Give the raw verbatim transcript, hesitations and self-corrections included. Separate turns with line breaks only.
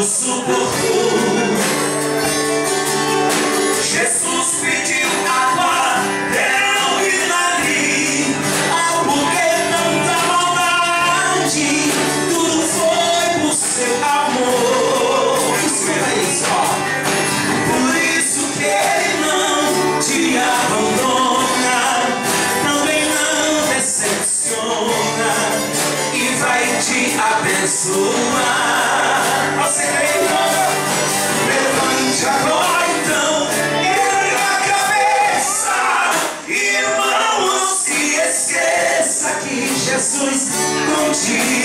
nos suportou. Jesus pediu água, deu e dali, ao porquê tanta maldade, tudo foi por seu amor. Escreva isso, ó. Por isso que ele não te abandona, também não decepciona e vai te abençoar. Você crê, irmão? Levante agora então, erga a cabeça, irmão, não se esqueça que Jesus contigo.